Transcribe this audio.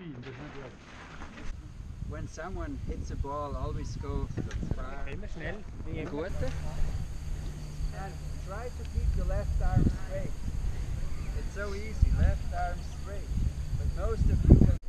When someone hits a ball, always go far. Gute. And try to keep the left arm straight. It's so easy, left arm straight. But most of you will.